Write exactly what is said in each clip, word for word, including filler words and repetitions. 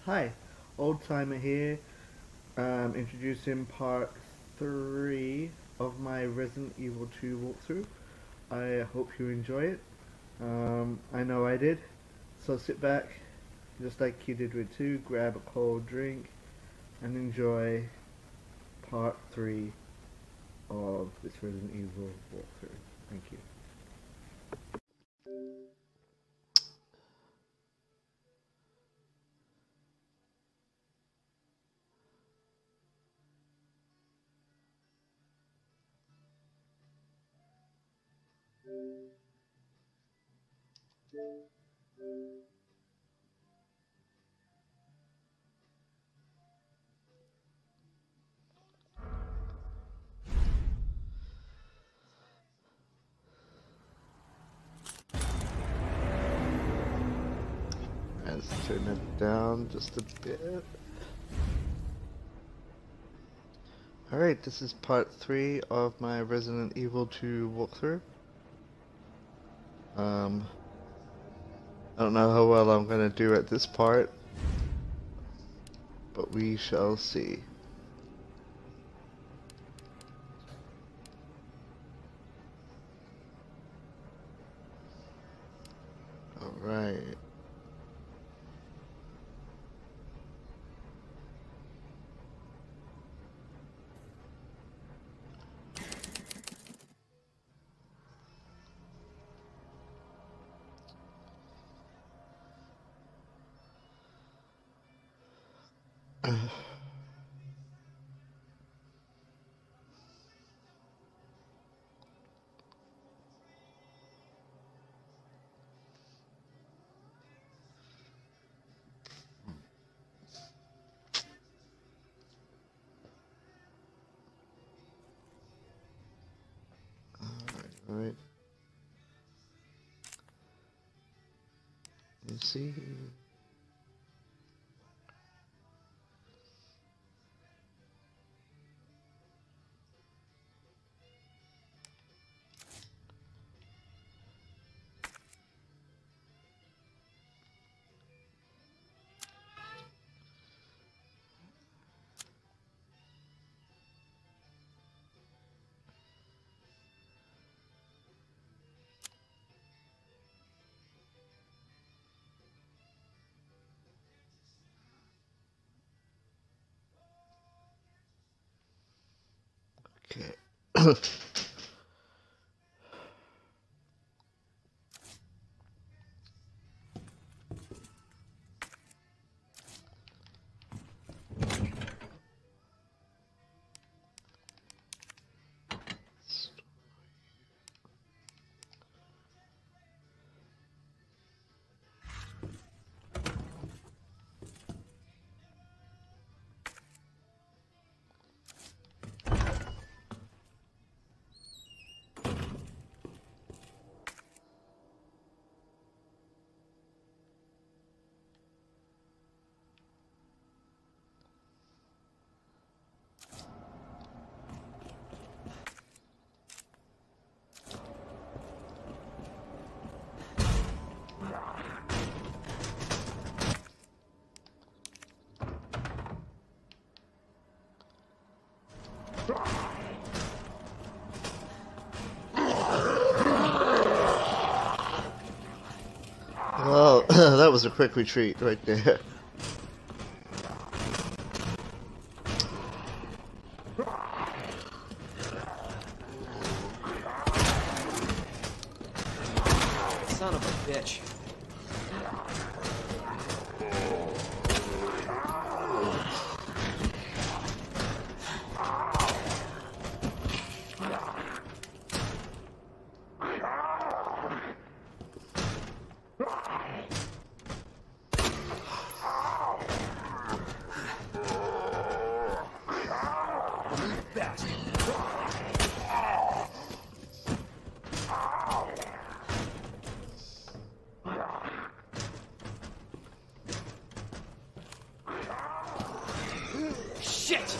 Hi, Old Timer here, um, introducing part three of my Resident Evil two walkthrough. I hope you enjoy it. Um, I know I did. So sit back, just like you did with two, grab a cold drink, and enjoy part three of this Resident Evil walkthrough. Thank you. Let's turn it down just a bit. Alright, this is part three of my Resident Evil two walkthrough. Um, I don't know how well I'm going to do at this part, but we shall see. Alright. Alright. You see. Okay. Well, that was a quick retreat right there. Son of a bitch. Shit!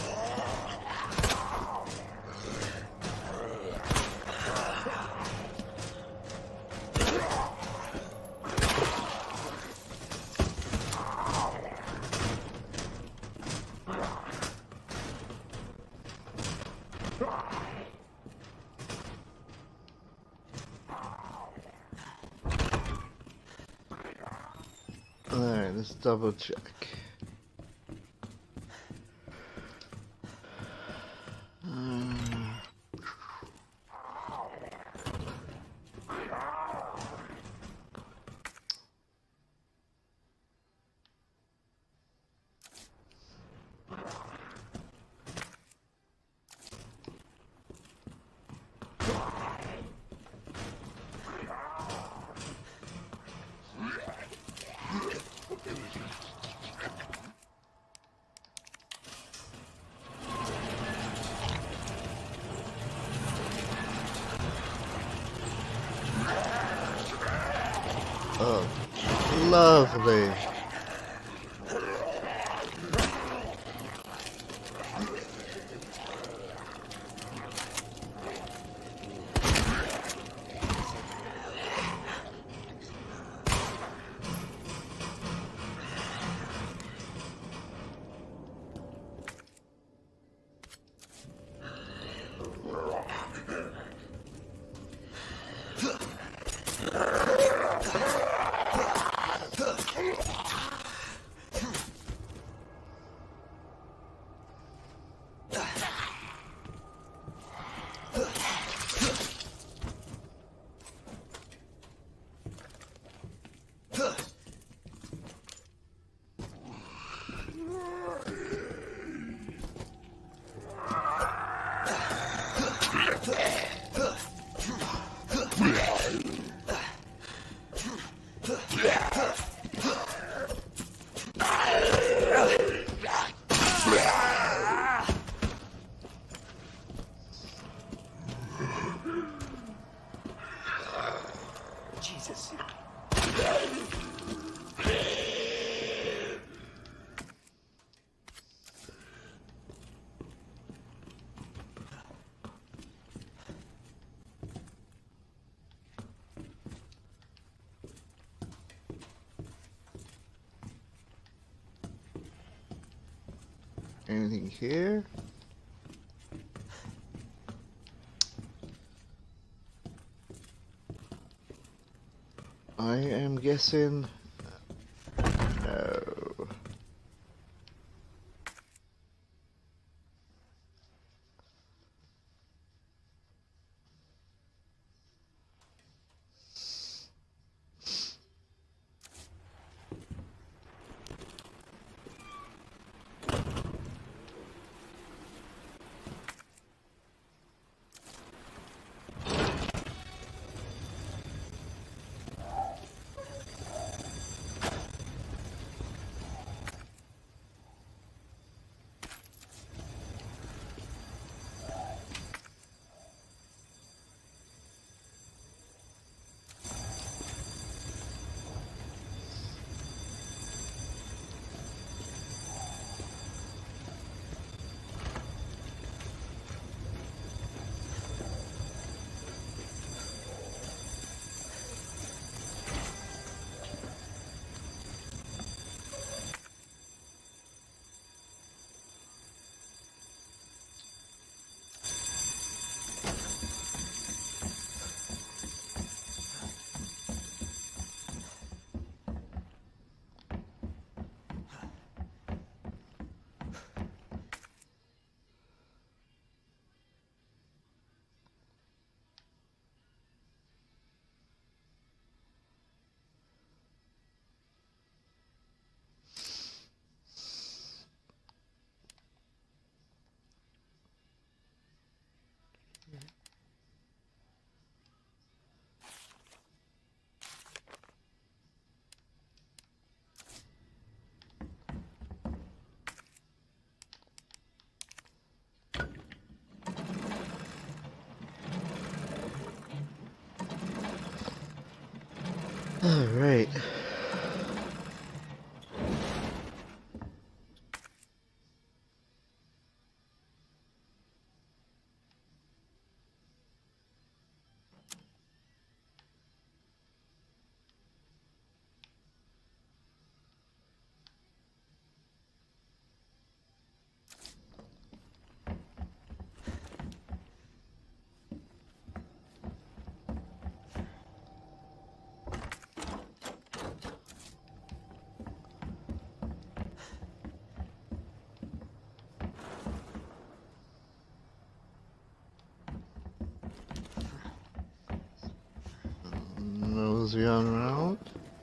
Alright, let's double check. Uh, Oh, lovely. Jesus. Anything here? I am guessing no. All right. Mosey on around.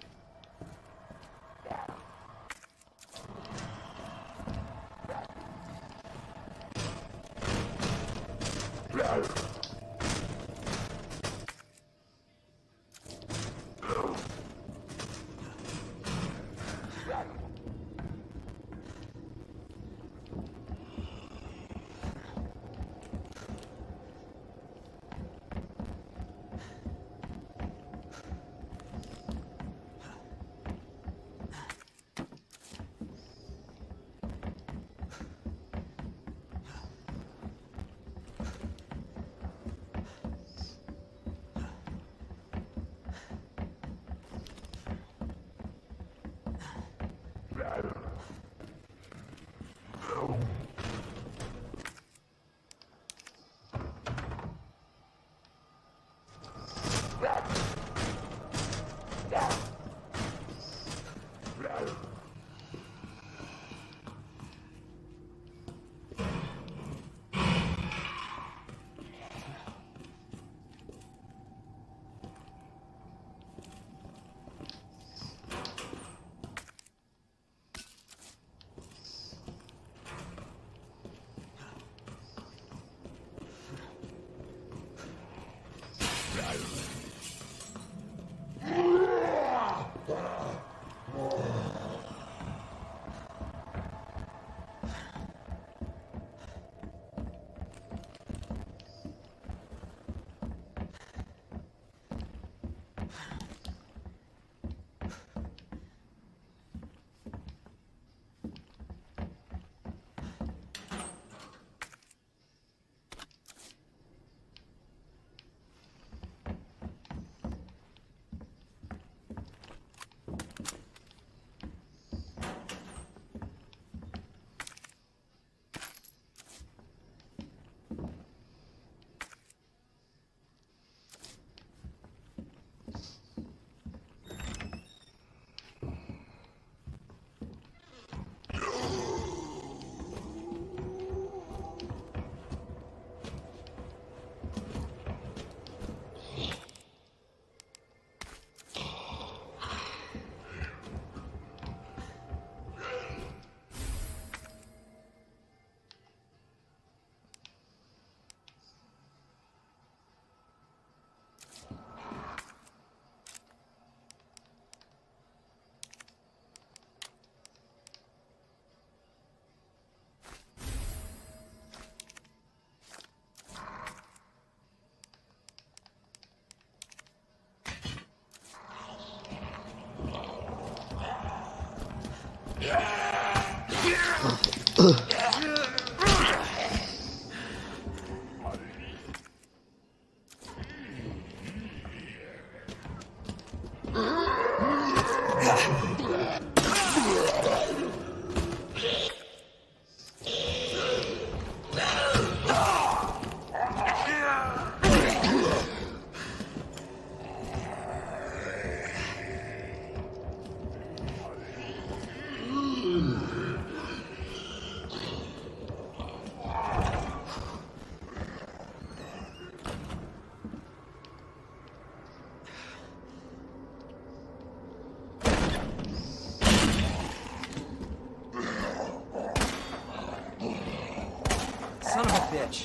Son of a bitch.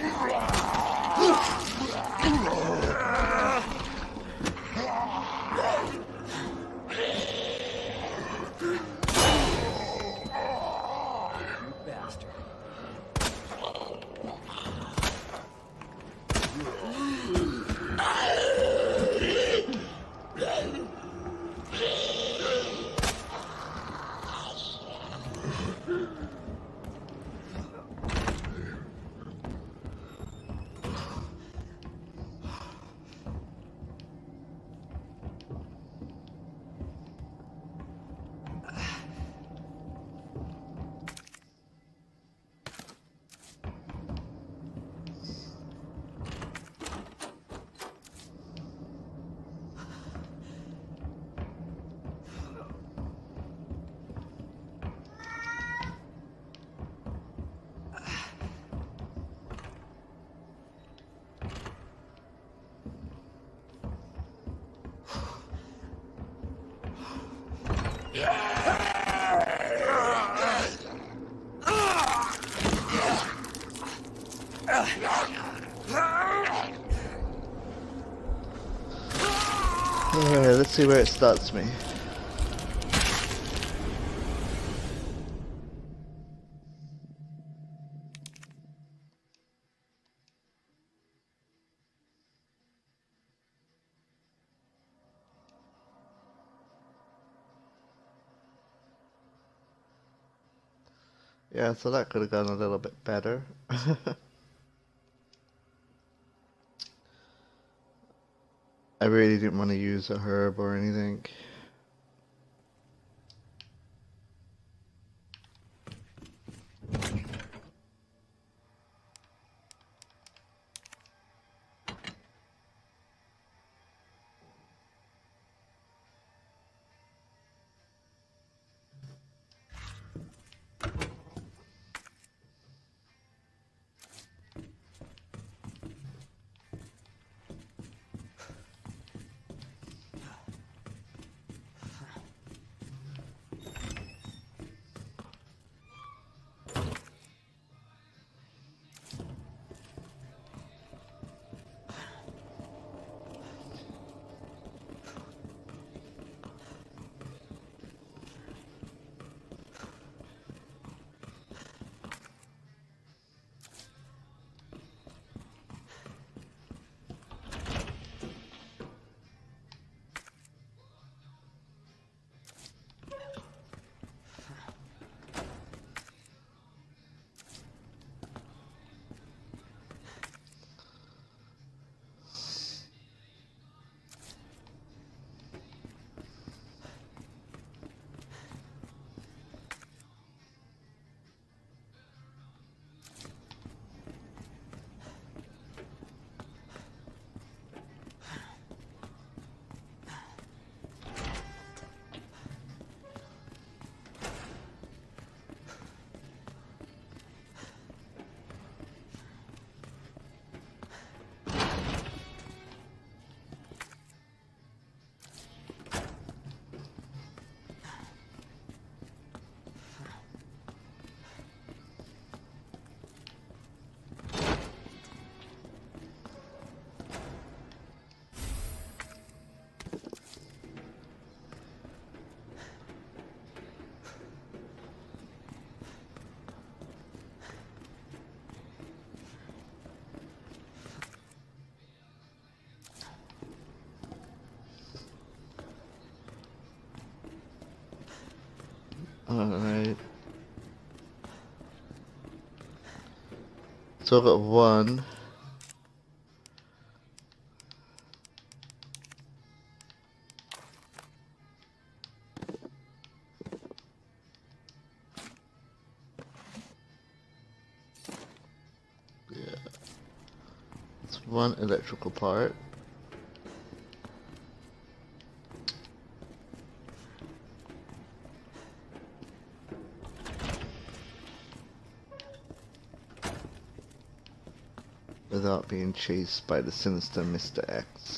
You bastard. Alright, let's see where it starts me. Yeah, so that could have gone a little bit better. I really didn't want to use a herb or anything. Alright. So I've got one. Yeah. It's one electrical part. Without being chased by the sinister Mister X.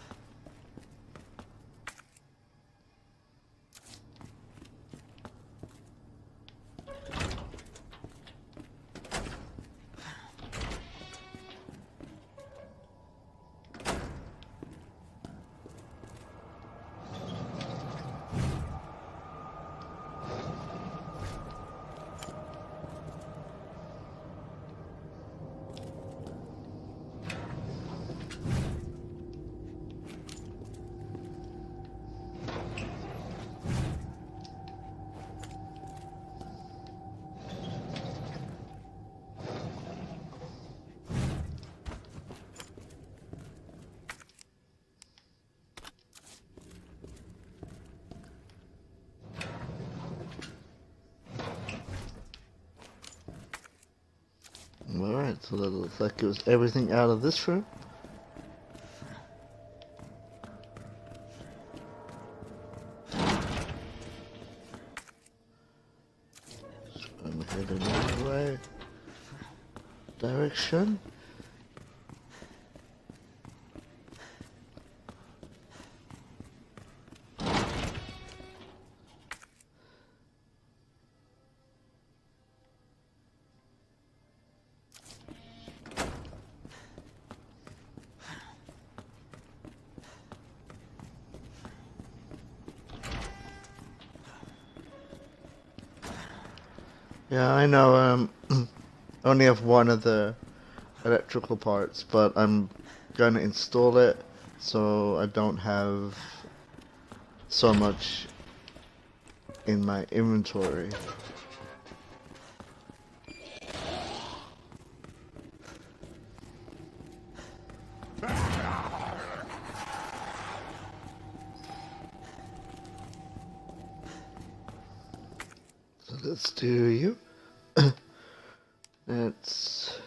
Alright, so that looks like it was everything out of this room. So I'm heading the right direction. Yeah, I know. Um, I only have one of the electrical parts, but I'm gonna install it so I don't have so much in my inventory. So let's do you. Let's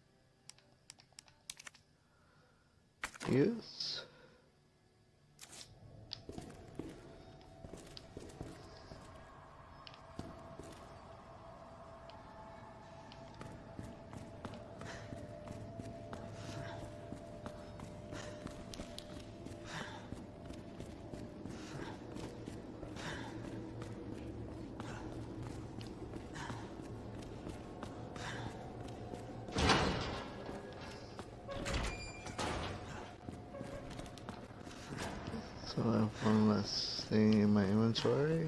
use. So I have one less thing in my inventory.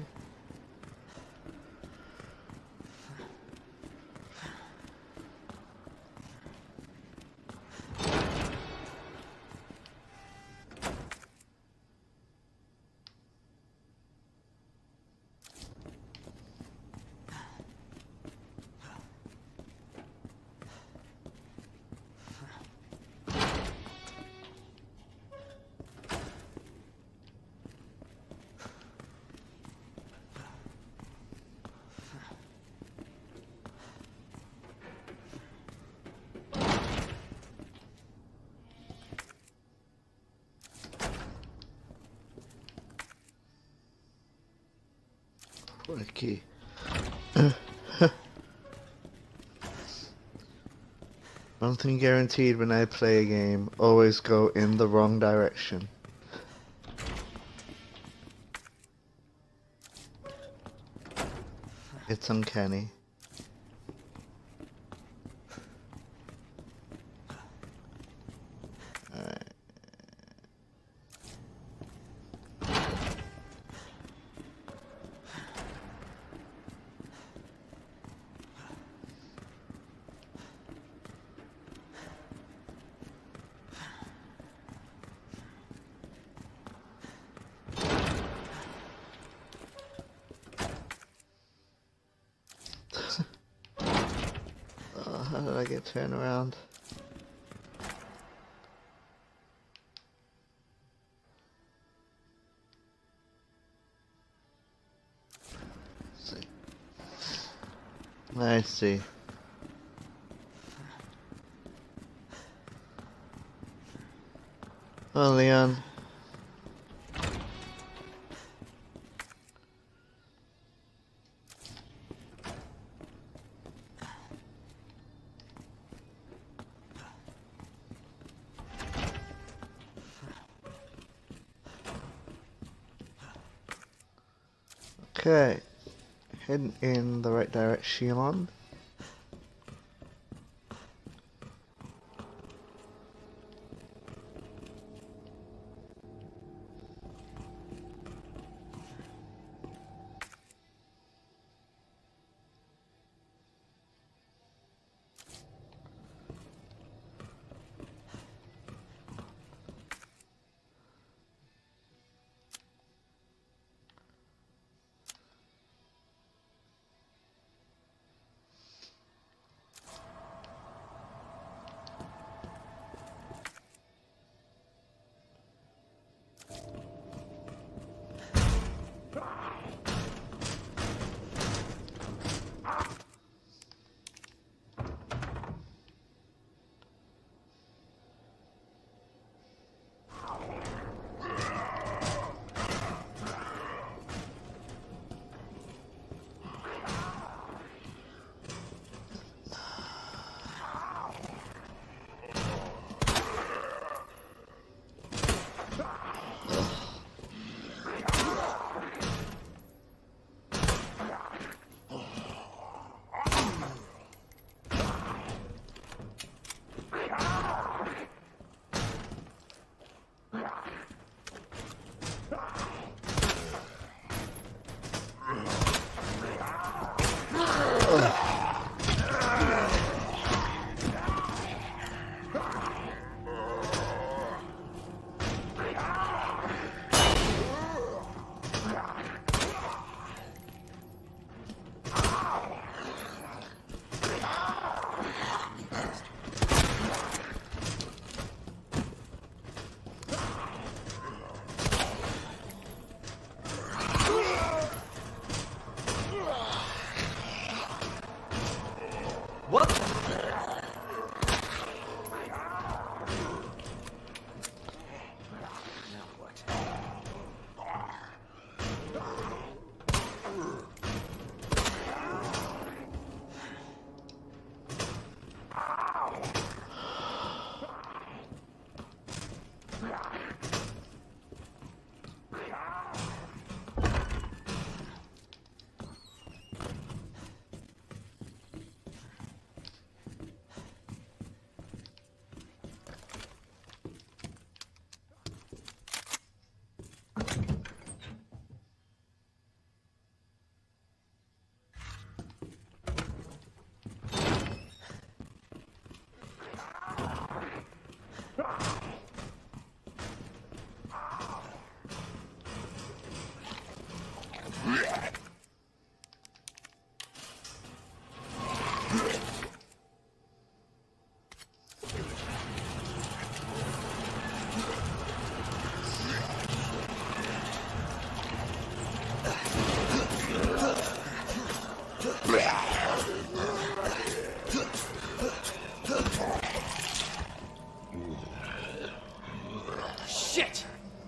What a key. One thing guaranteed when I play a game, always go in the wrong direction. It's uncanny. Alright. Oh, how did I get turned around? Let's see. I see. Oh, Leon. Okay, heading in the right direction. Ugh. What? Now what? Shit!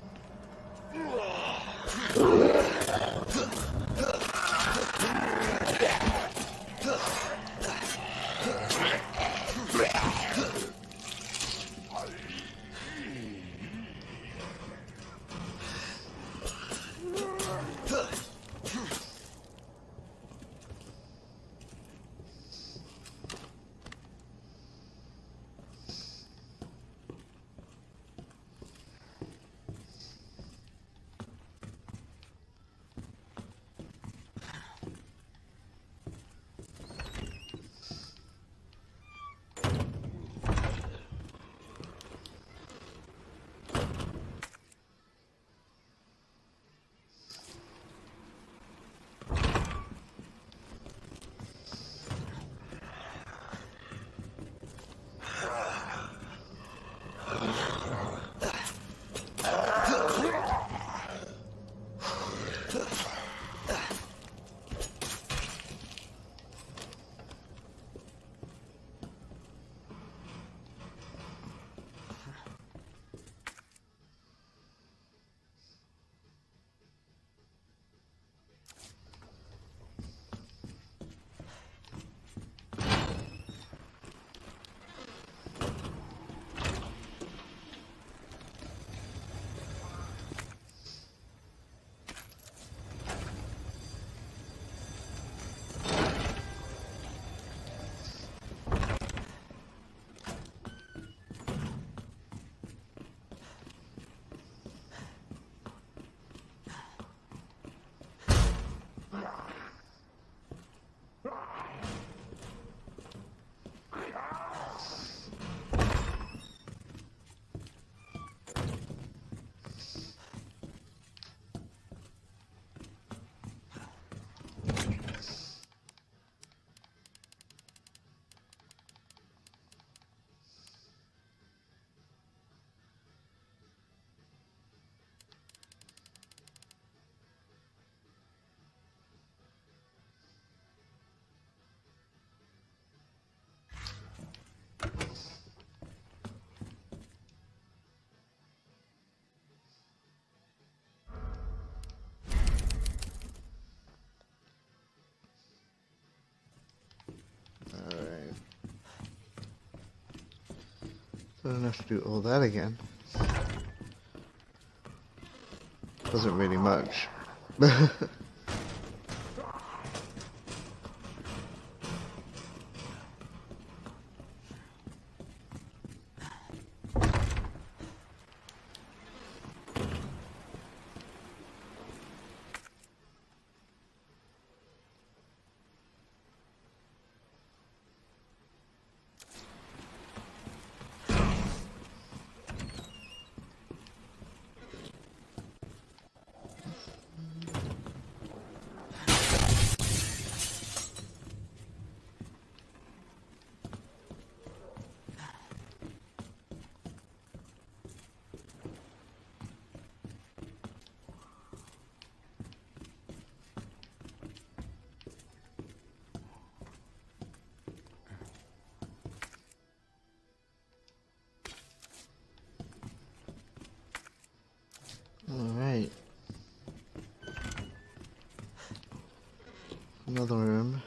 I don't have to do all that again. Wasn't really much. Another room.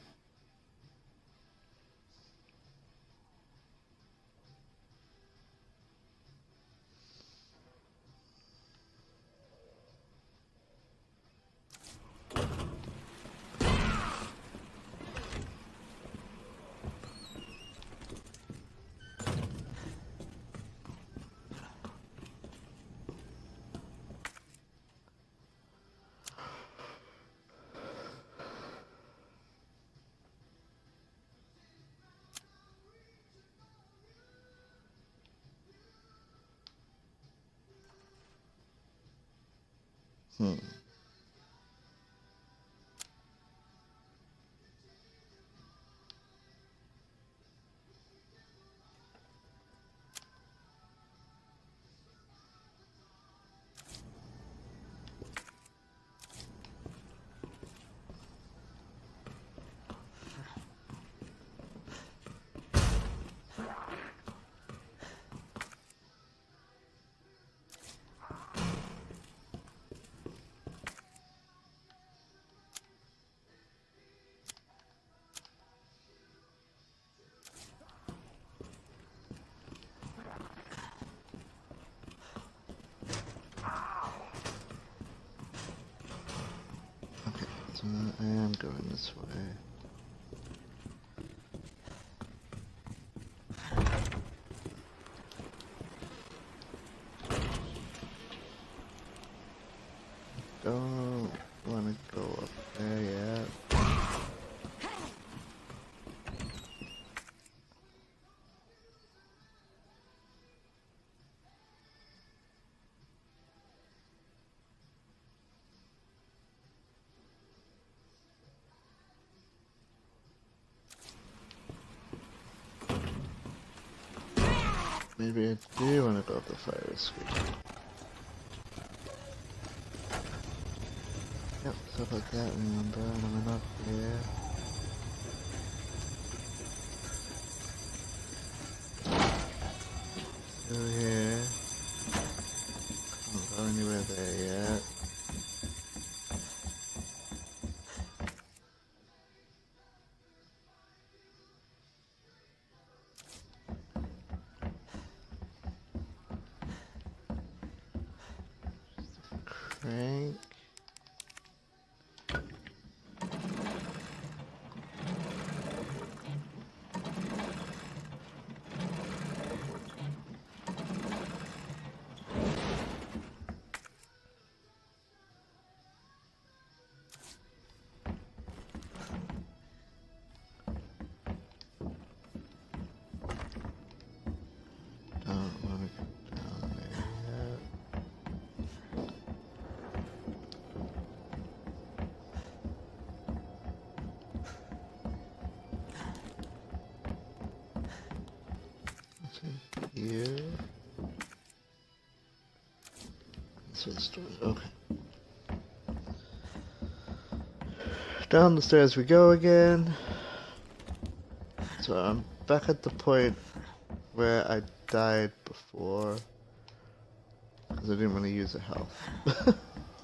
Hmm. Okay, so I am going this way. Don't want to go up there yet. Maybe I do want to go up the fire escape. Yep, stuff like that, remember, and I'm up here. Through here. Can't go anywhere there yet. Crank. Don't want to go down there yet. What's in here? This is storage. Okay. Down the stairs we go again. So I'm back at the point where I died before because I didn't want to use a health.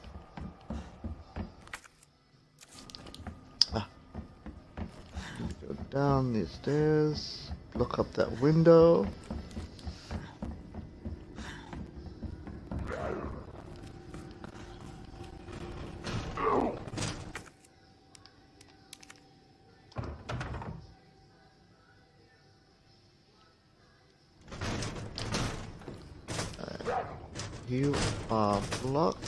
Ah. Go down these stairs, look up that window. You are blocked.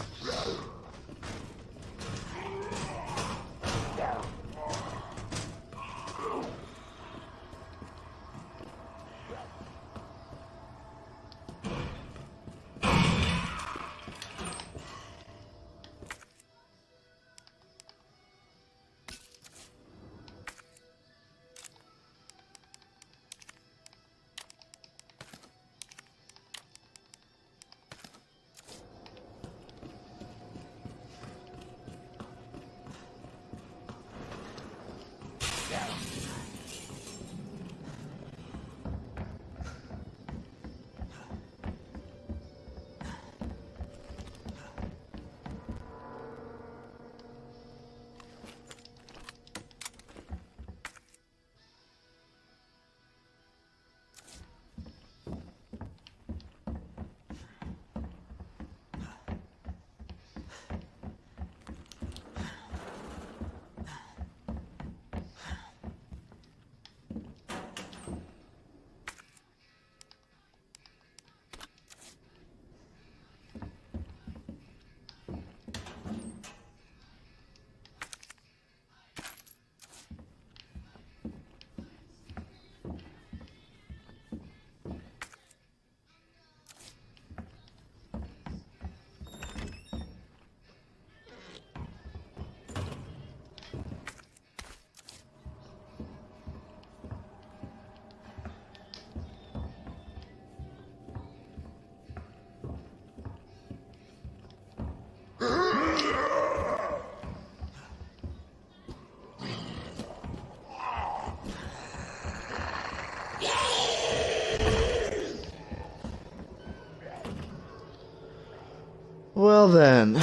then.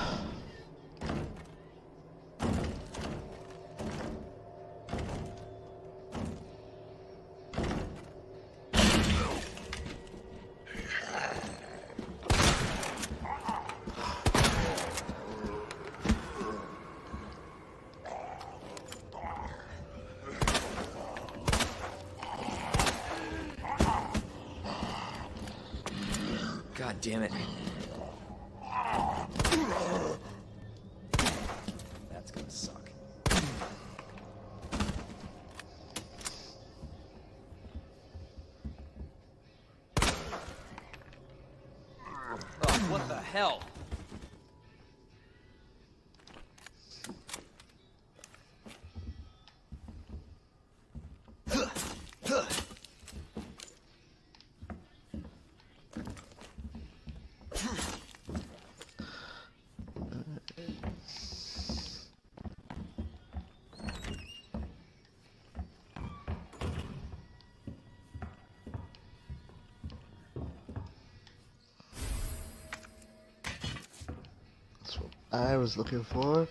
God damn it. That's gonna suck. Oh, what the hell? That's what I was looking for.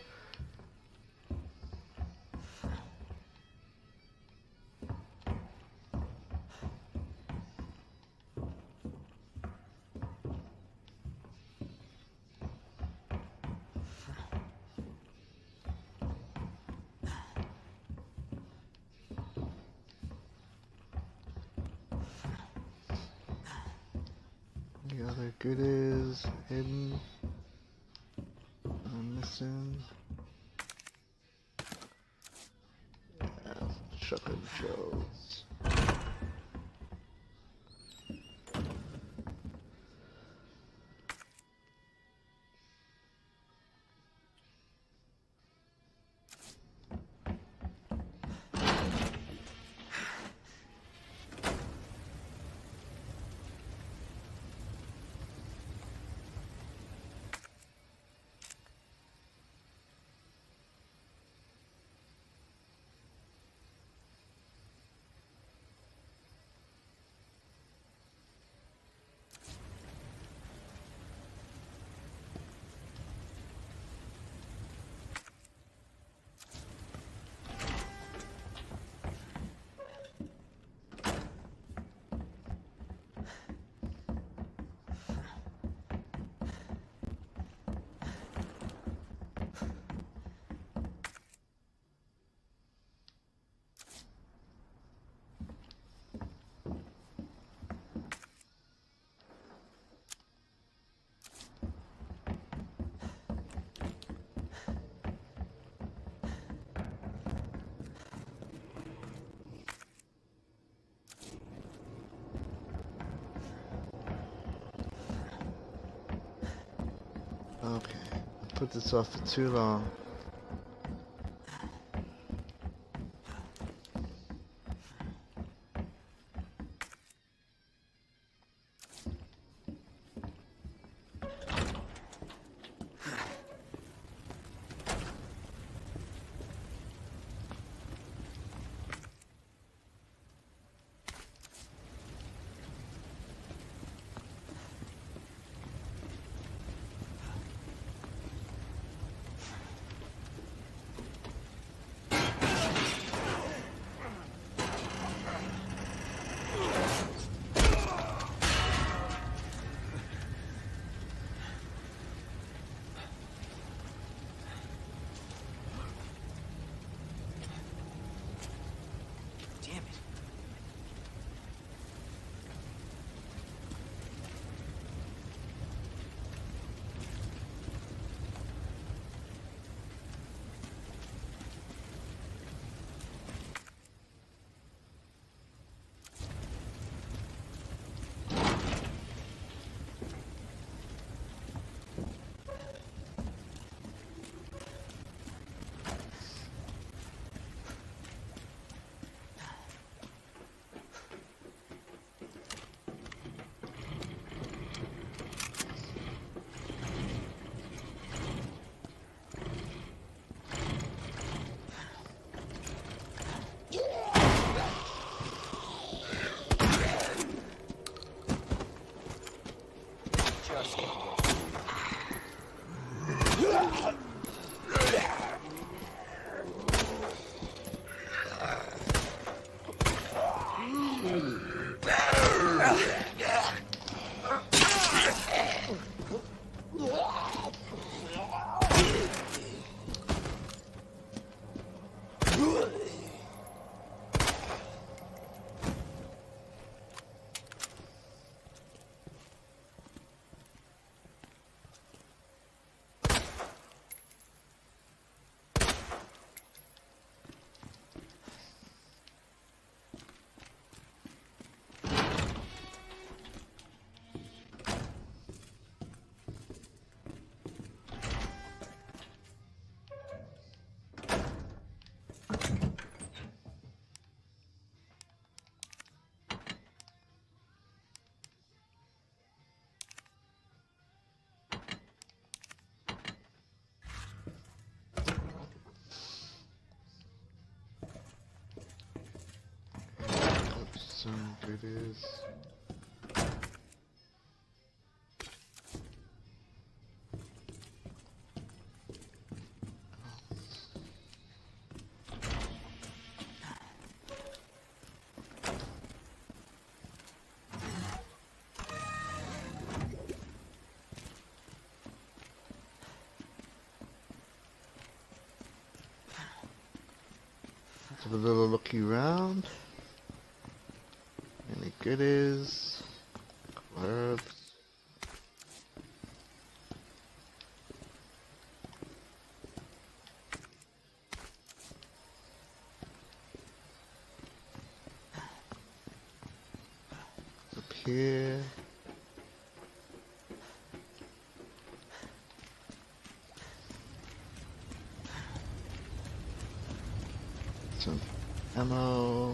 The other goodies hidden. I'm missing. Yeah, Chuck and Joe's. Okay, I put this off for too long. So it is. Have a little looky round. Any goodies? Herbs. Up here. Some ammo.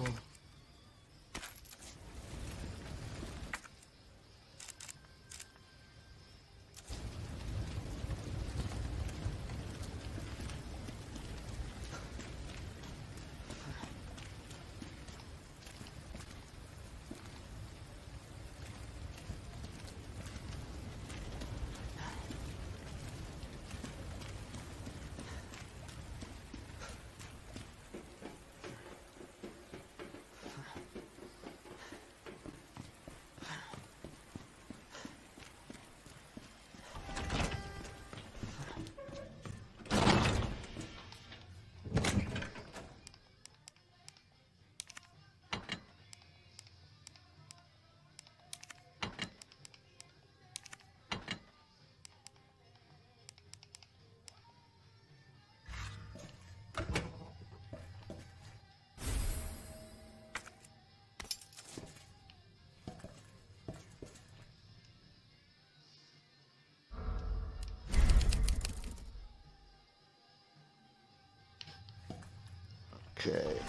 Okay.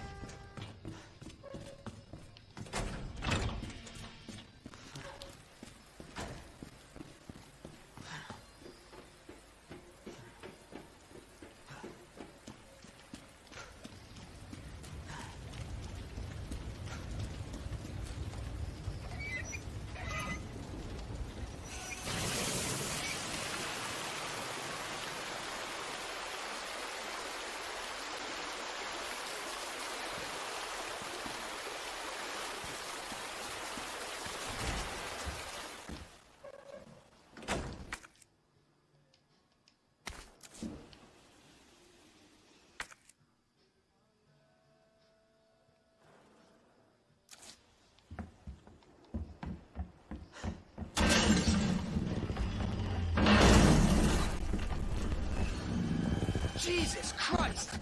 Jesus Christ!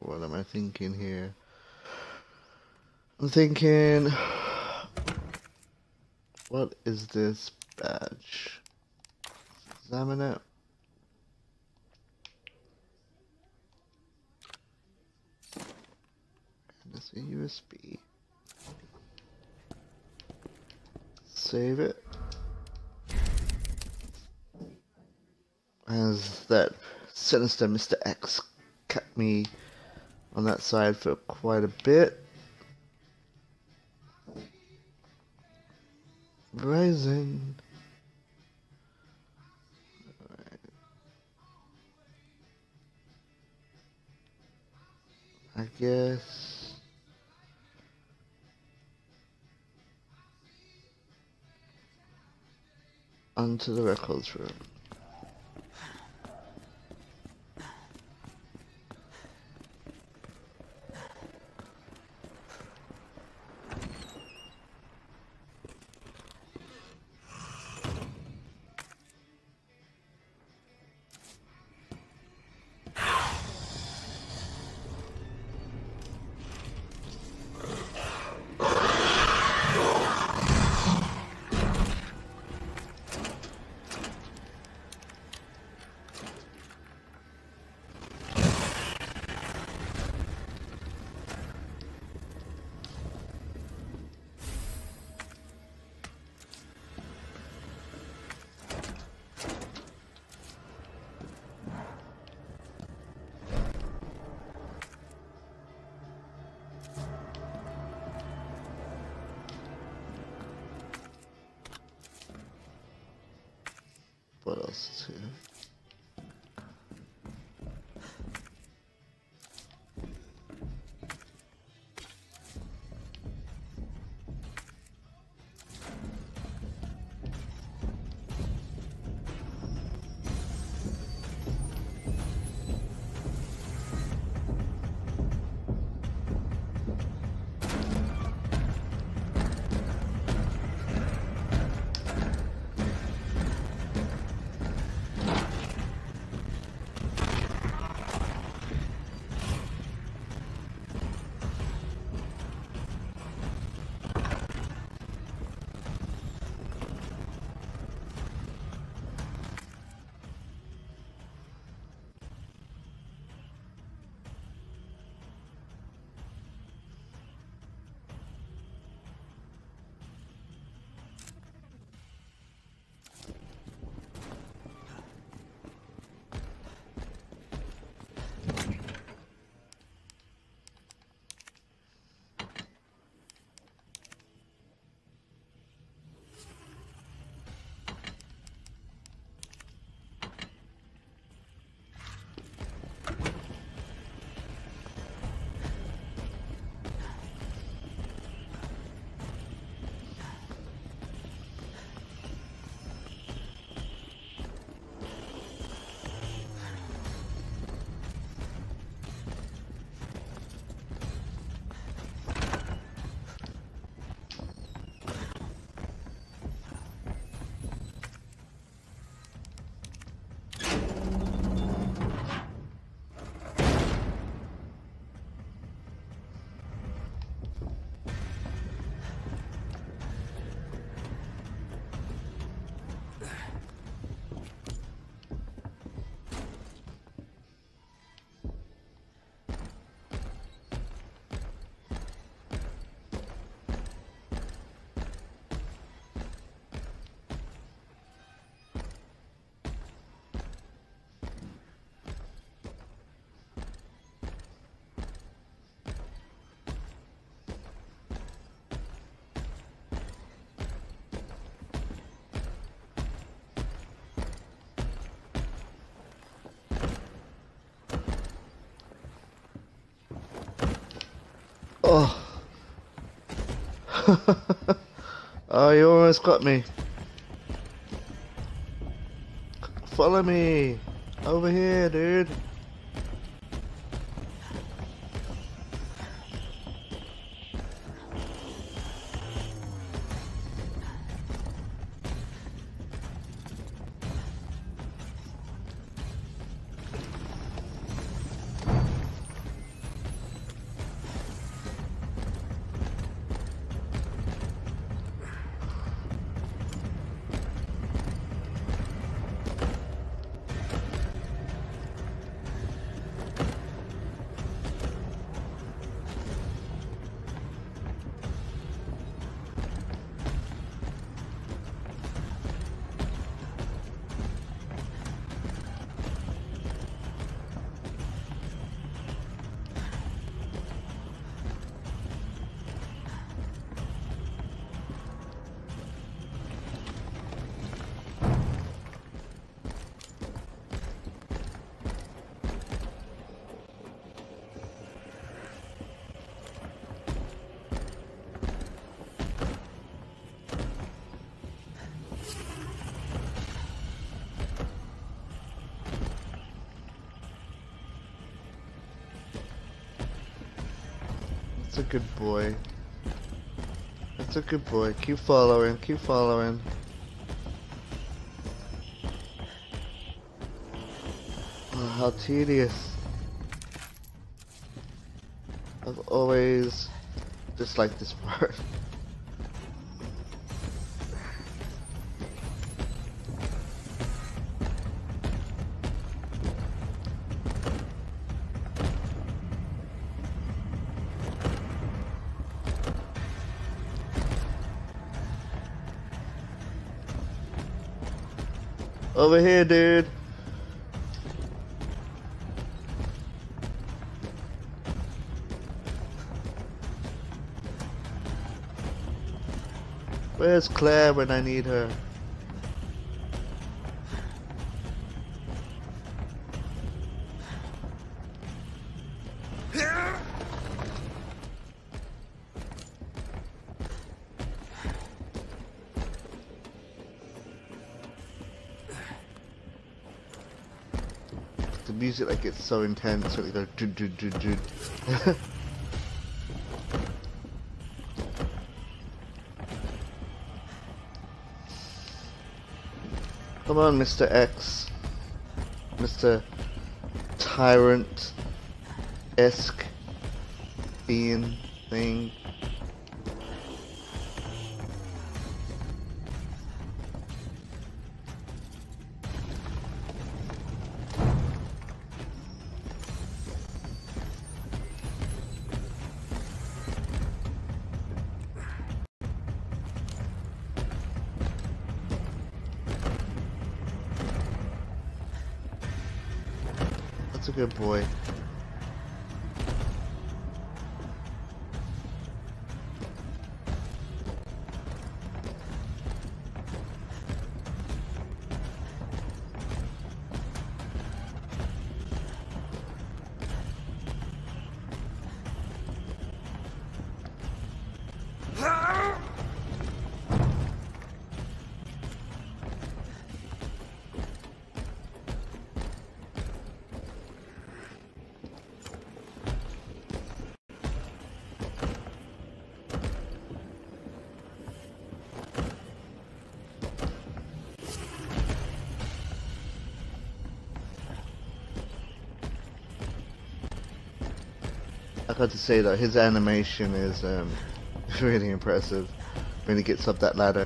what am I thinking here? I'm thinking, what is this badge? Examine it. And it's a U S B. Save it. As that sinister Mister X kept me on that side for quite a bit. Verizon. Alright. I guess onto the records room. What else is here? Oh. Oh, you almost got me. Follow me. Over here, dude. That's a good boy. That's a good boy. Keep following, keep following. Oh, how tedious. I've always disliked this part. Over here, dude. Where's Claire when I need her? The music like gets so intense when it goes do do do do. Come on, Mister X, Mister Tyrant-esque being thing. That's a good boy. I got to say that his animation is um, really impressive when he gets up that ladder.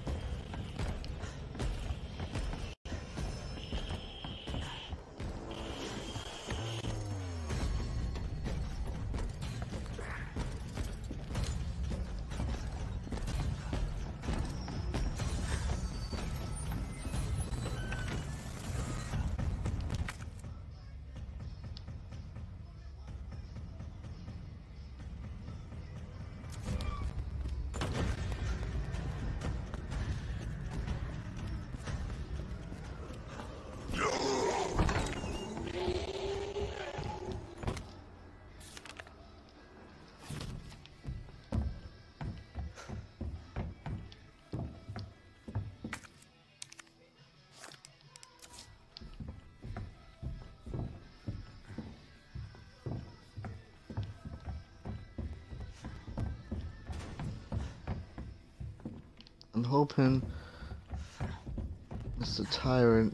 I'm hoping Mister Tyrant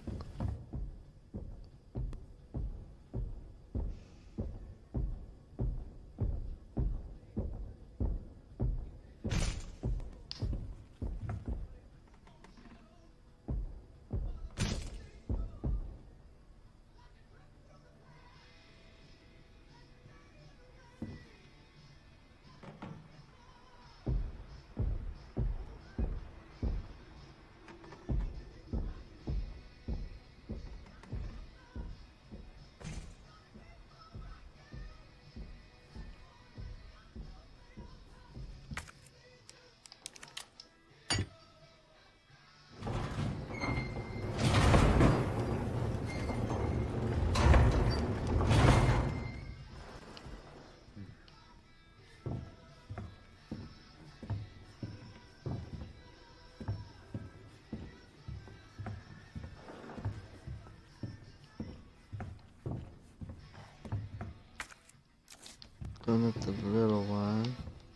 Done it the little one.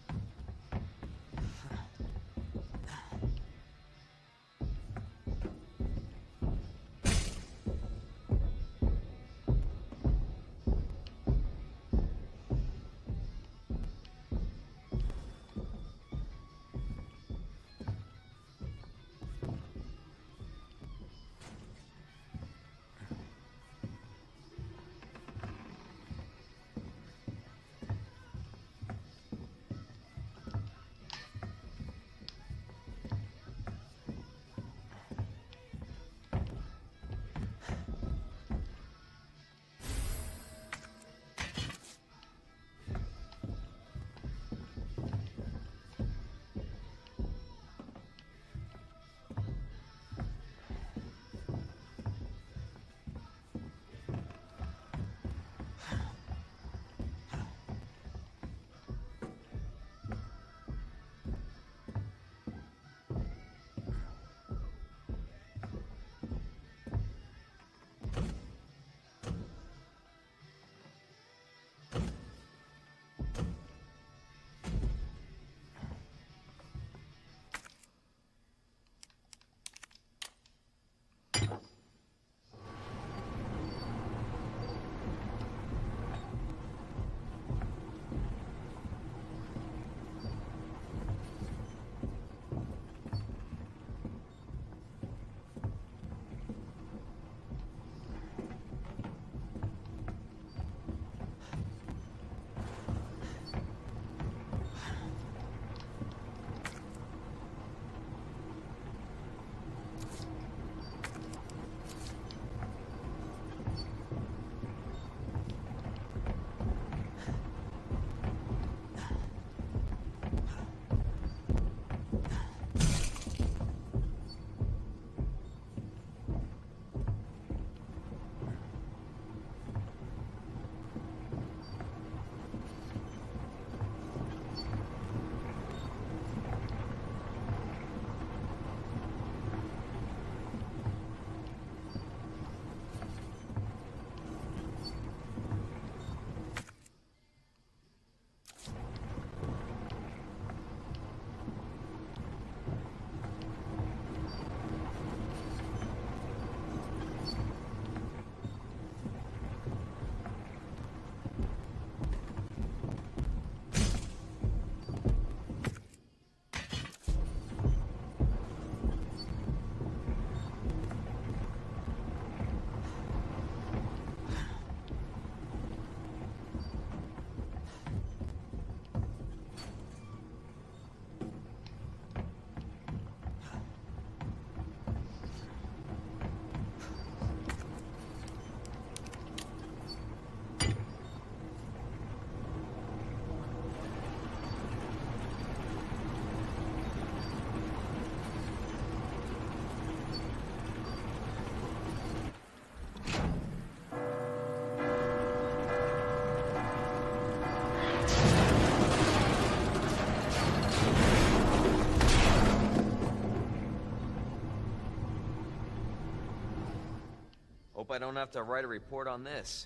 Hope I don't have to write a report on this.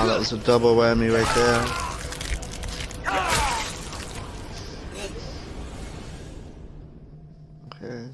Oh, that was a double whammy right there. Okay.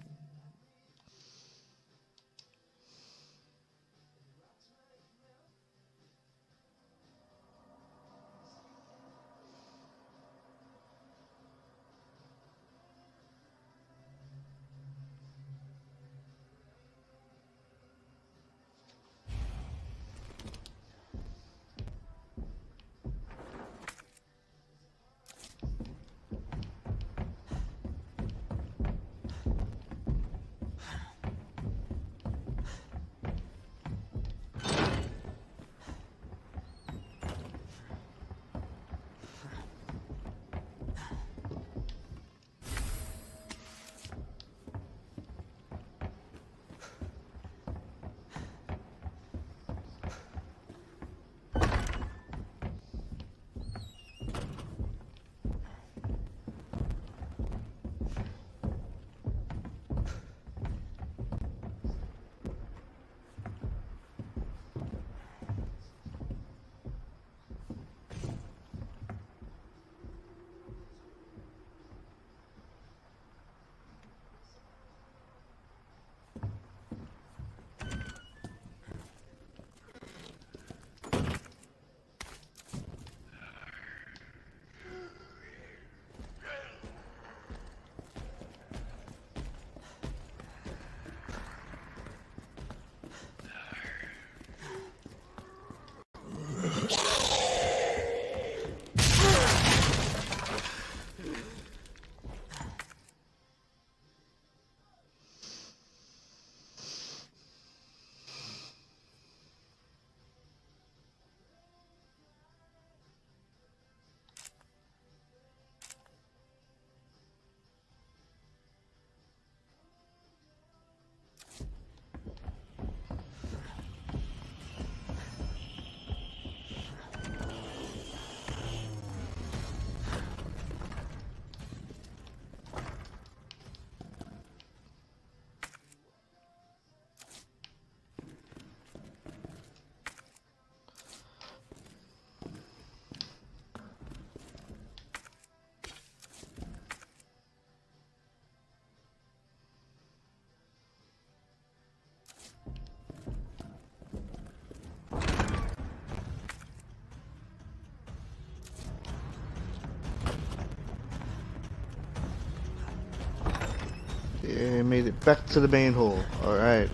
Yeah, made it back to the main hole. Alright.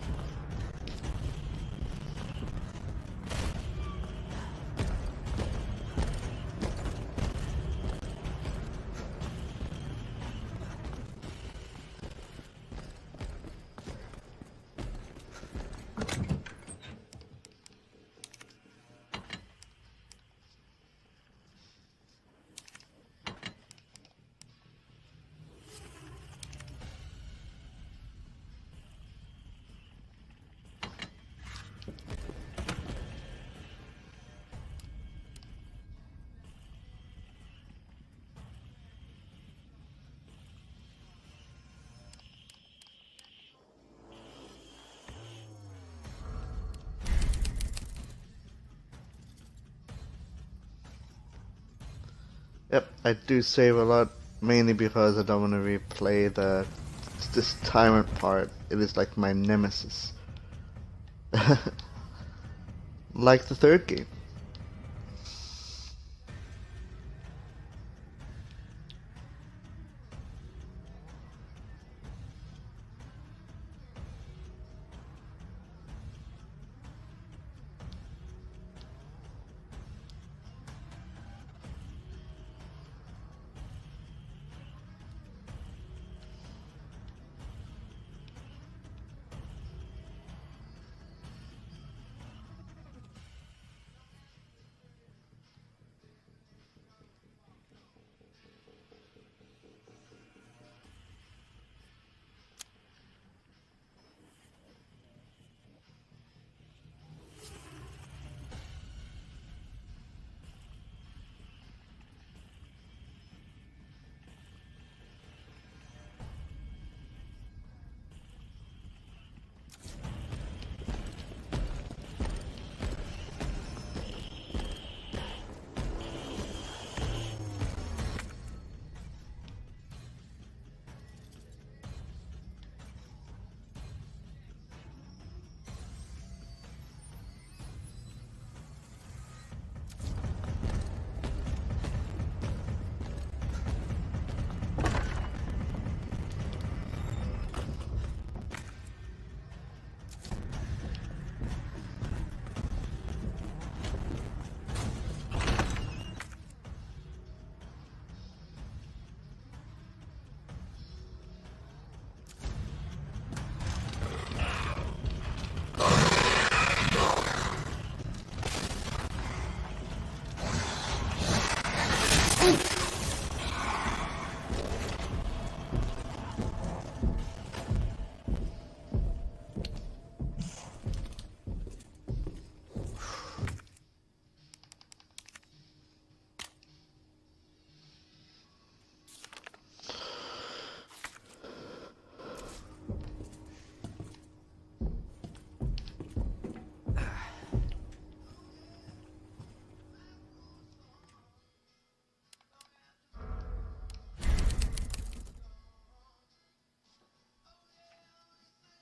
Yep, I do save a lot, mainly because I don't want to replay the this timer part. It is like my nemesis. Like the third game.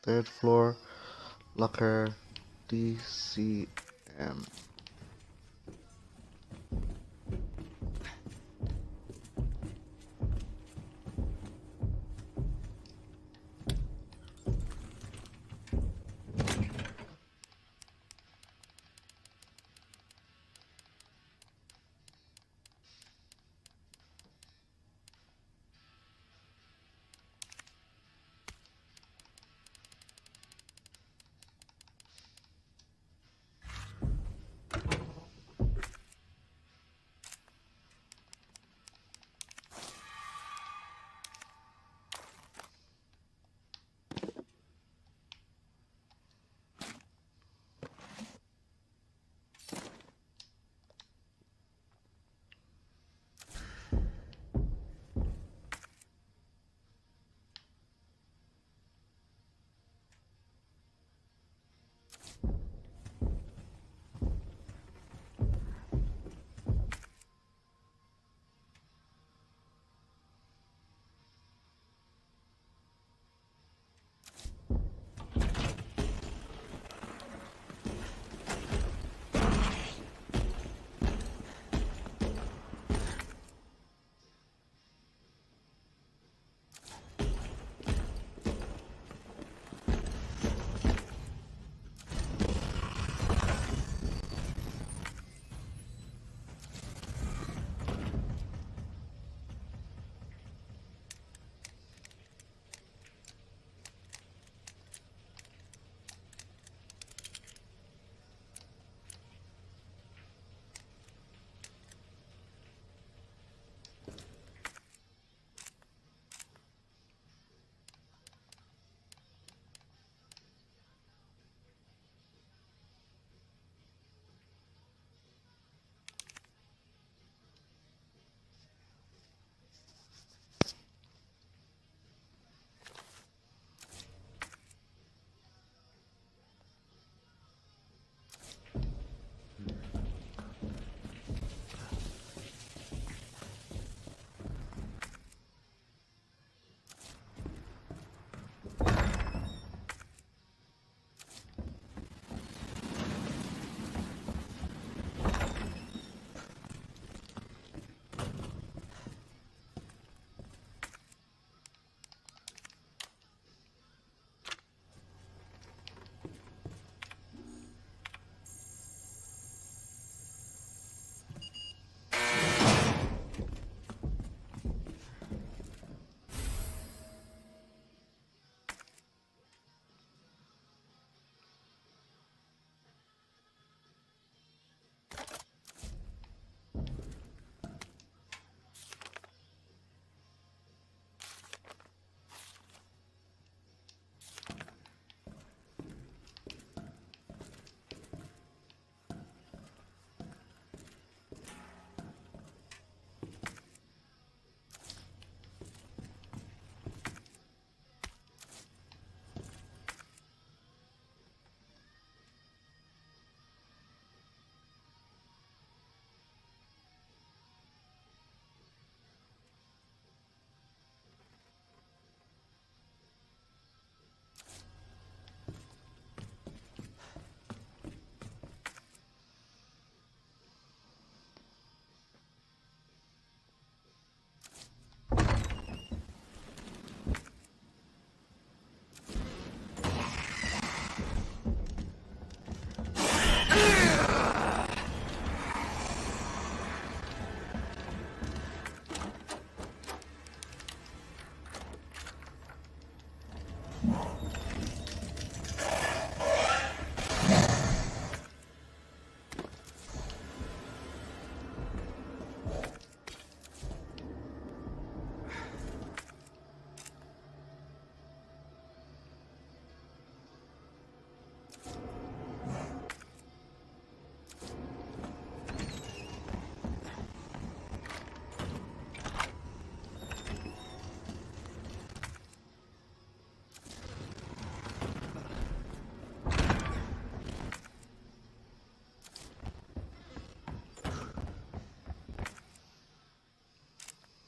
Third floor, locker, D C M.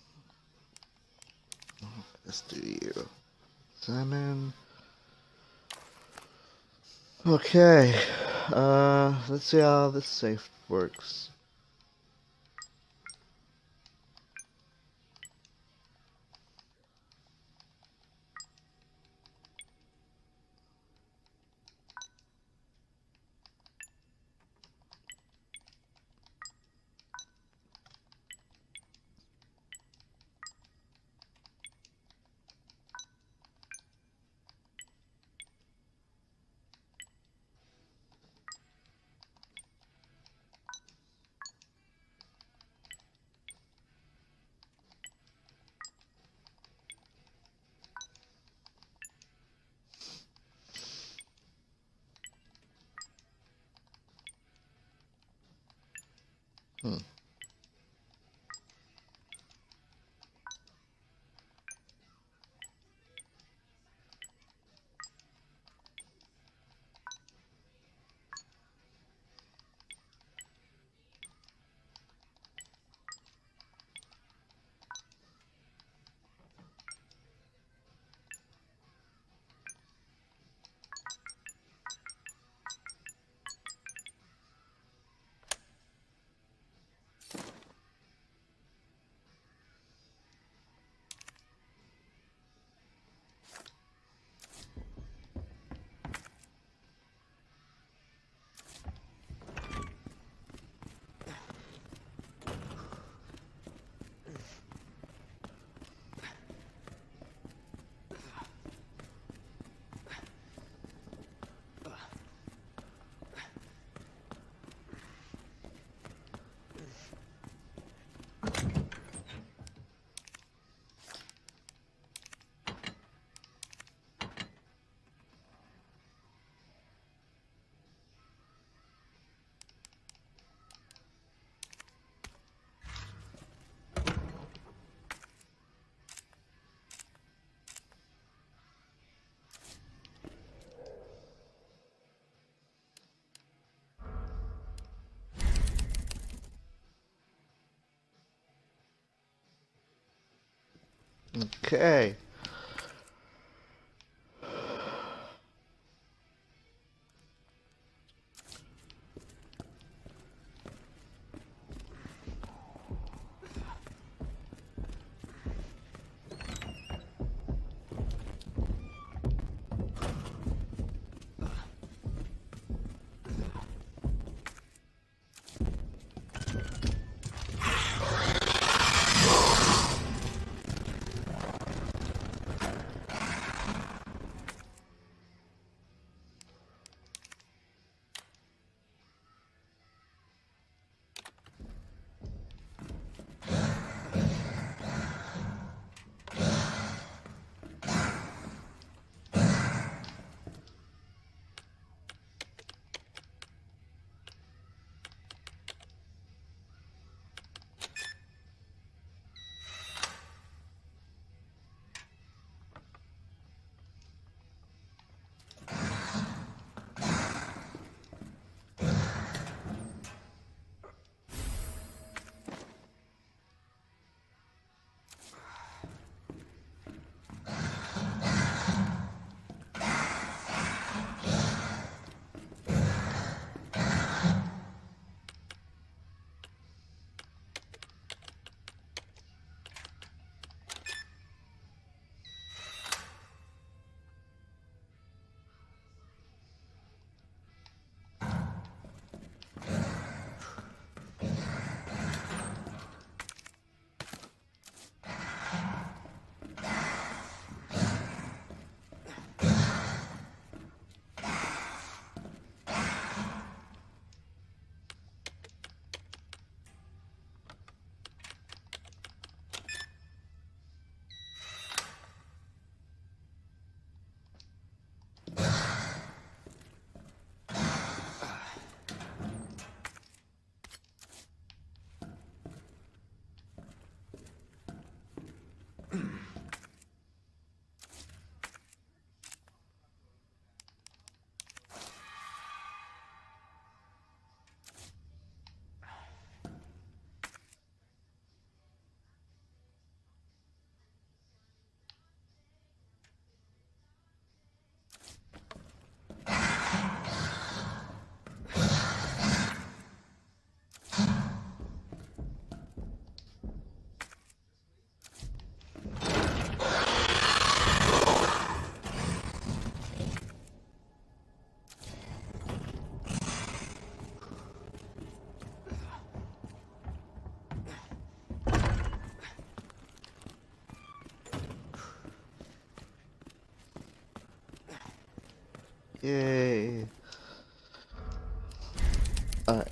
Let's do you. Simon. Okay, uh, let's see how this safe works. Hmm. Okay. Yay. Alright.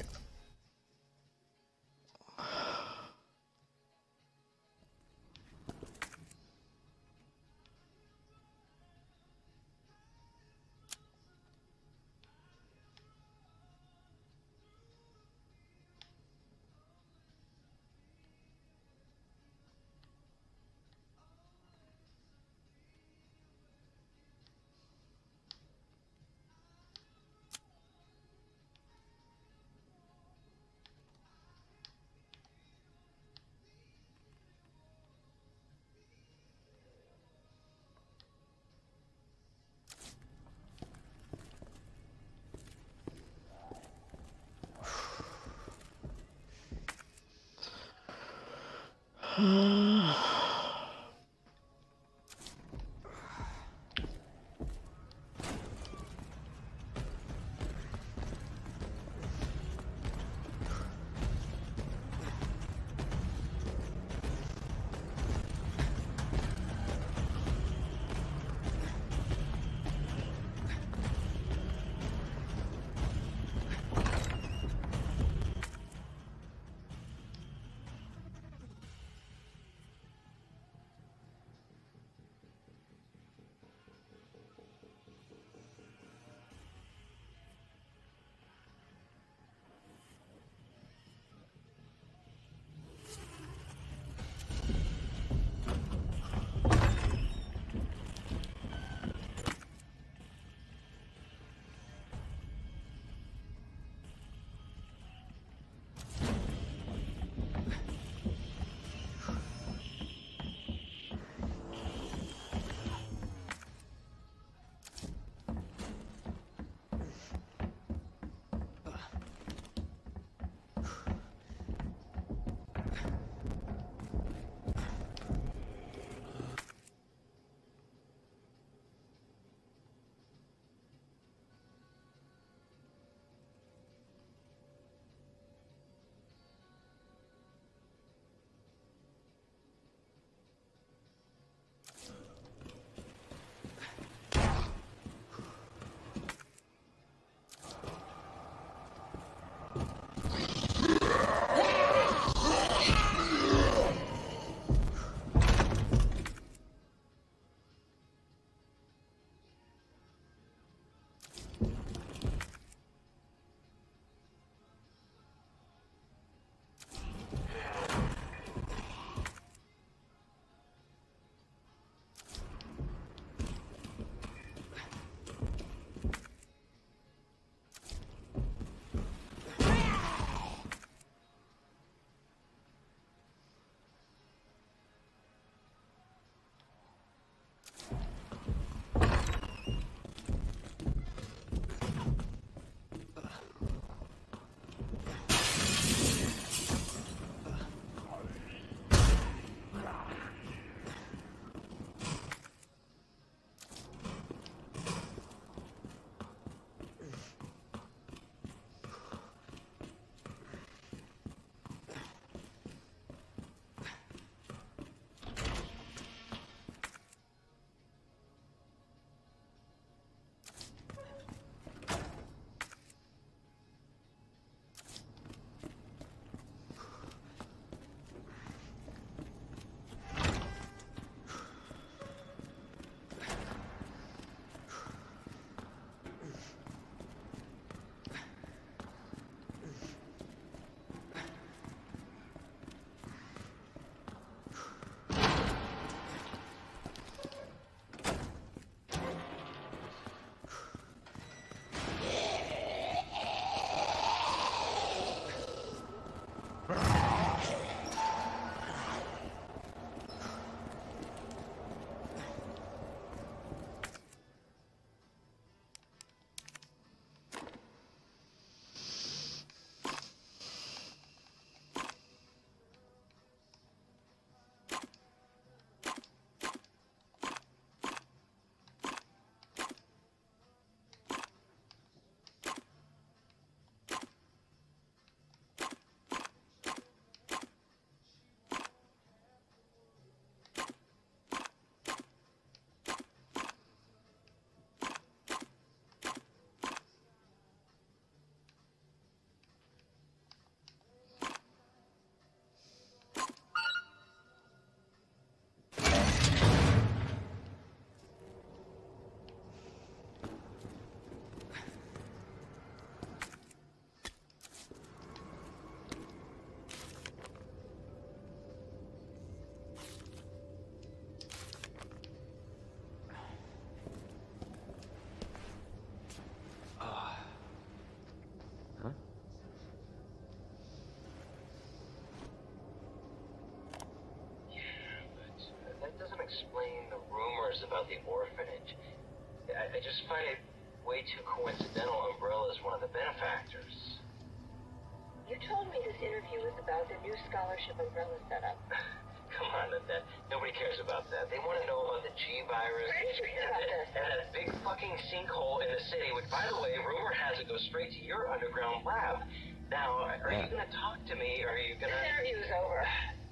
about the orphanage. I, I just find it way too coincidental Umbrella is one of the benefactors. You told me this interview was about the new scholarship Umbrella set up. Come on, Annette. Nobody cares about that. They want to know about the G virus Where did you hear about this? and that big fucking sinkhole in the city, which, by the way, rumor has it goes straight to your underground lab. Now, are Yeah. you gonna talk to me, or are you This gonna... interview's over.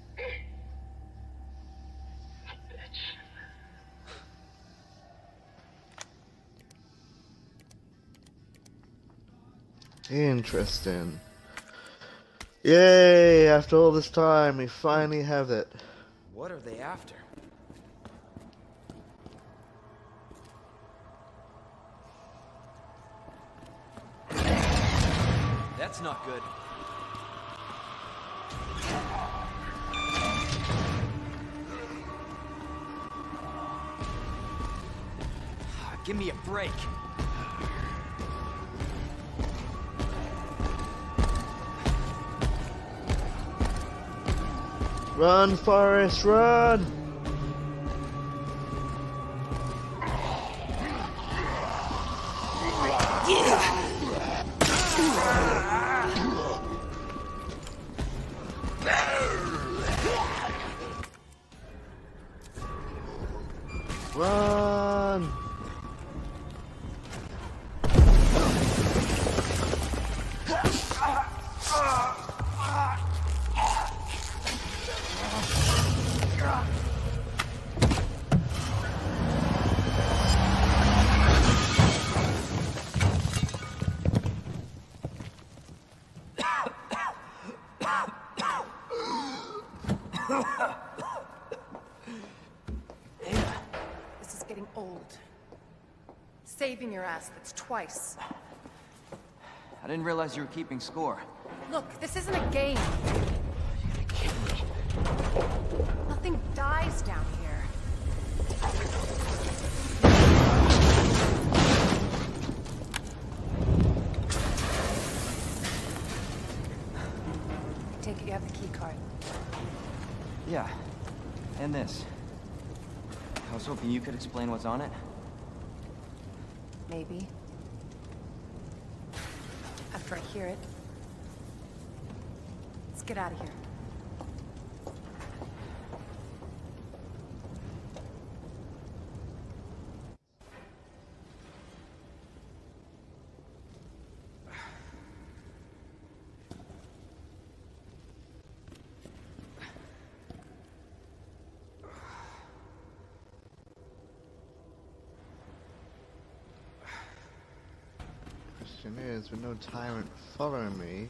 Bitch. Interesting. Yay! After all this time, we finally have it. What are they after? That's not good. Give me a break. Run, Forrest, run! Run! This is getting old. Saving your ass, that's twice. I didn't realize you were keeping score. Look, this isn't a game. Nothing dies down here. Take it you have the key card. Yeah. And this. I was hoping you could explain what's on it. Maybe. After I hear it. Let's get out of here. Question is, with no tyrant following me,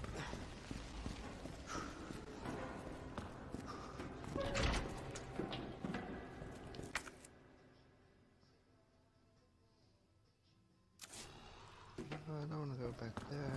oh, I don't want to go back there.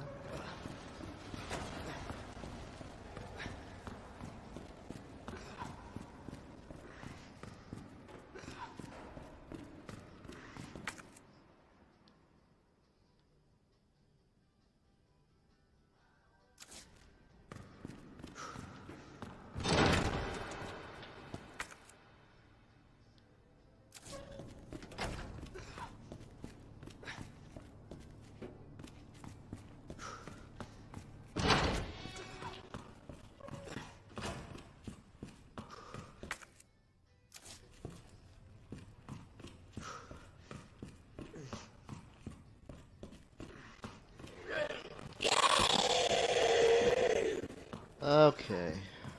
Okay.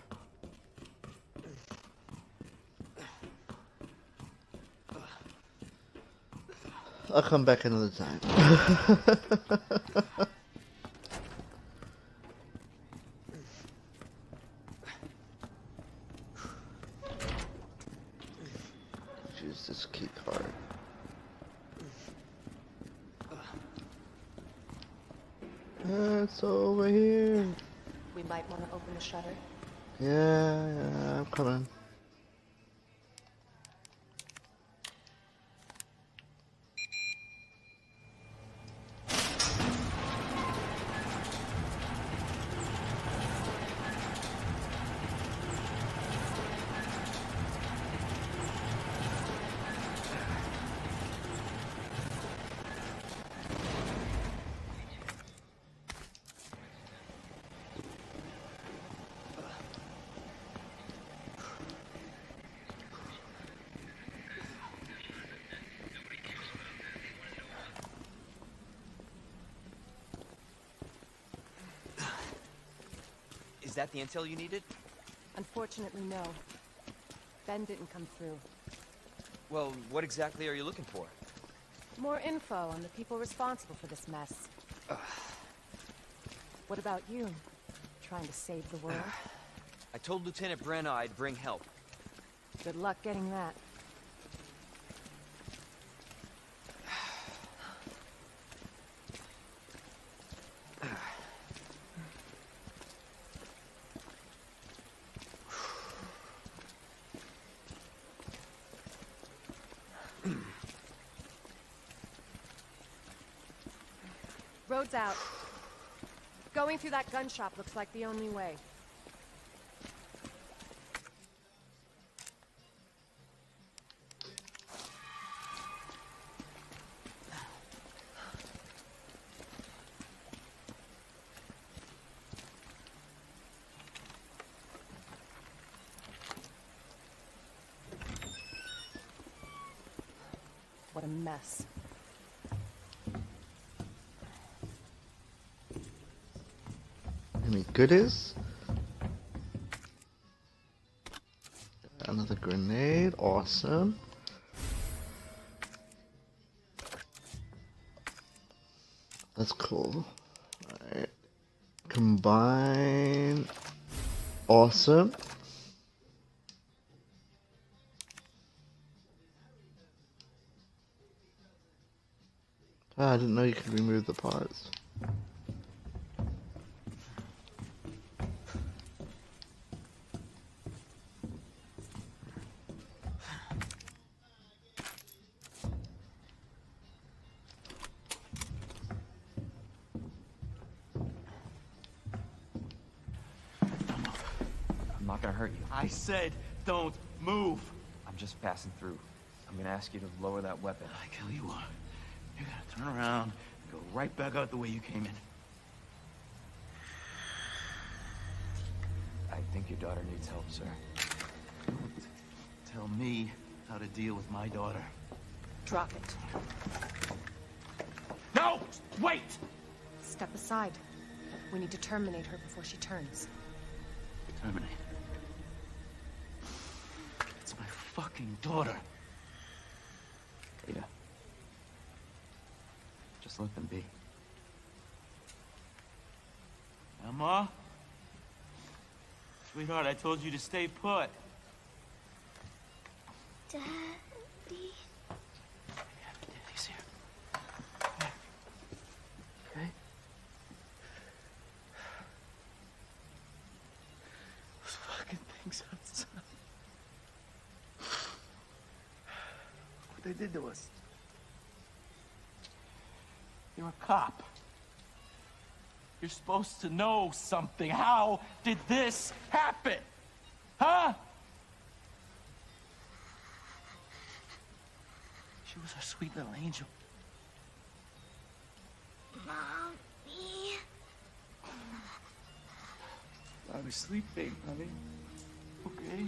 I'll come back another time. Use this key card. Uh, it's over here. We might want to open the shutter. Yeah, yeah, I'm coming. that the intel you needed? Unfortunately, no. Ben didn't come through. Well, what exactly are you looking for? More info on the people responsible for this mess. What about you? Trying to save the world? I told Lieutenant Brenna I'd bring help. Good luck getting that. Road's out. Going through that gun shop looks like the only way. What a mess. Any goodies? Another grenade, awesome. That's cool. Alright. Combine. Awesome. Ah, I didn't know you could remove the parts. I'm not gonna hurt you. I said, don't move. I'm just passing through. I'm gonna ask you to lower that weapon. I tell you what, you gotta turn around and go right back out the way you came in. I think your daughter needs help, sir. Tell me how to deal with my daughter. Drop it. No! Wait! Step aside. We need to terminate her before she turns. Terminate. It's my fucking daughter. Ada. Just let them be. Emma? Sweetheart, I told you to stay put. Daddy. Daddy's here. Okay? Those fucking things outside. What they did to us. You're a cop. You're supposed to know something. How did this happen? Huh? She was our sweet little angel. Mommy. I was sleeping, honey. Okay?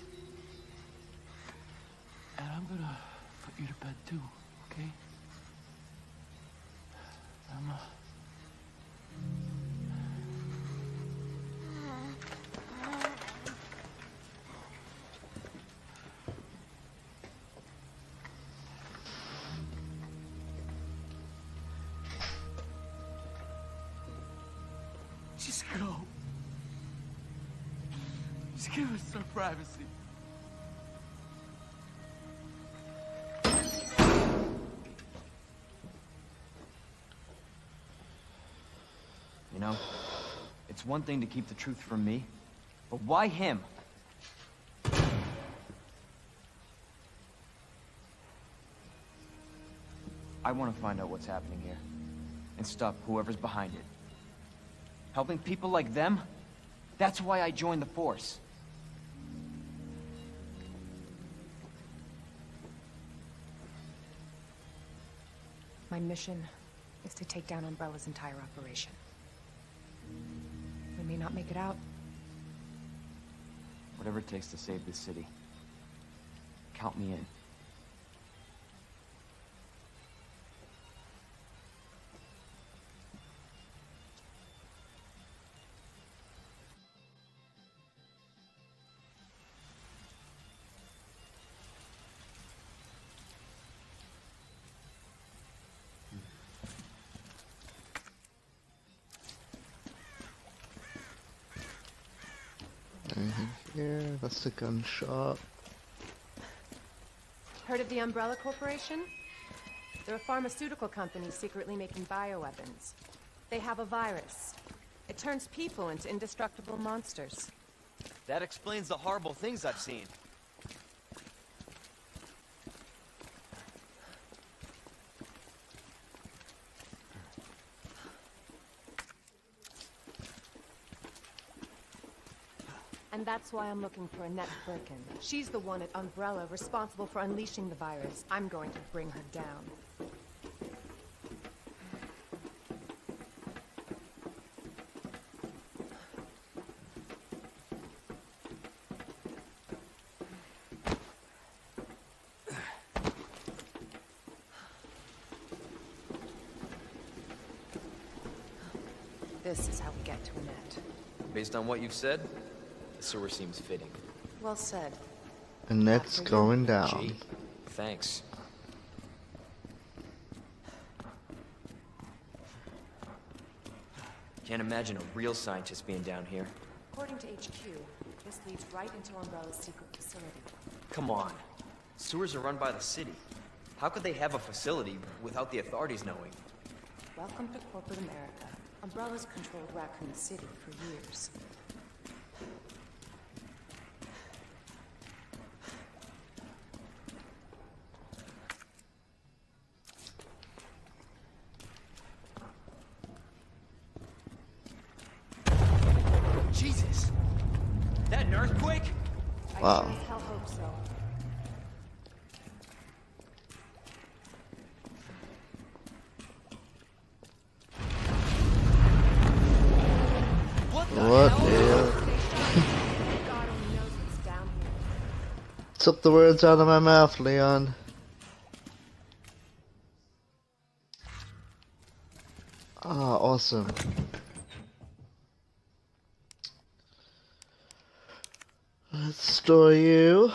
And I'm gonna put you to bed too, okay? Emma. Just go. Just give us some privacy. You know, it's one thing to keep the truth from me, but why him? I want to find out what's happening here, and stop whoever's behind it. Helping people like them? That's why I joined the Force. My mission is to take down Umbrella's entire operation. We may not make it out. Whatever it takes to save this city. Count me in. Anything here? That's the gun shop. Heard of the Umbrella Corporation? They're a pharmaceutical company secretly making bioweapons. They have a virus. It turns people into indestructible monsters. That explains the horrible things I've seen. And that's why I'm looking for Annette Birkin. She's the one at Umbrella responsible for unleashing the virus. I'm going to bring her down. This is how we get to Annette. Based on what you've said, the sewer seems fitting. Well said. Annette's going down. Gee, thanks. Can't imagine a real scientist being down here. According to H Q, this leads right into Umbrella's secret facility. Come on. Sewers are run by the city. How could they have a facility without the authorities knowing? Welcome to corporate America. Umbrella's controlled Raccoon City for years. Jesus! That an earthquake? Wow. I sure as hell hope so. What the What hell? the? God only knows what's down here. Took the words out of my mouth, Leon. Ah, awesome. Let's store you.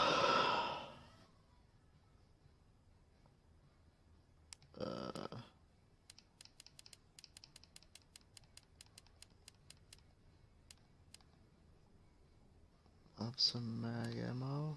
Uh, up some mag ammo.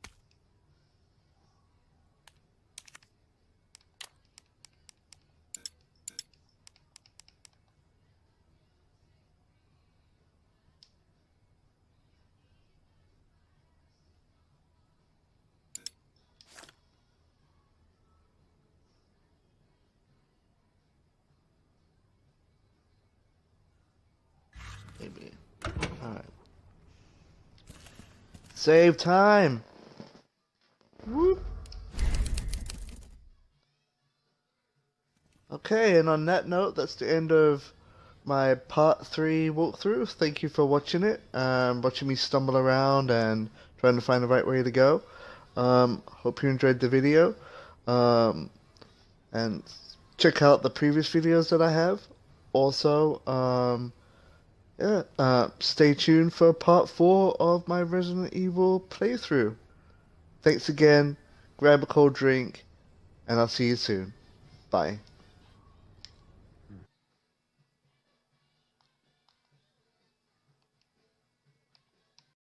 Maybe. Alright. Save time! Whoop! Okay, and on that note, that's the end of my part three walkthrough. Thank you for watching it, um, watching me stumble around and trying to find the right way to go. Um, hope you enjoyed the video. Um, and check out the previous videos that I have. Also, um... yeah, uh, stay tuned for part four of my Resident Evil playthrough. Thanks again, grab a cold drink, and I'll see you soon. Bye.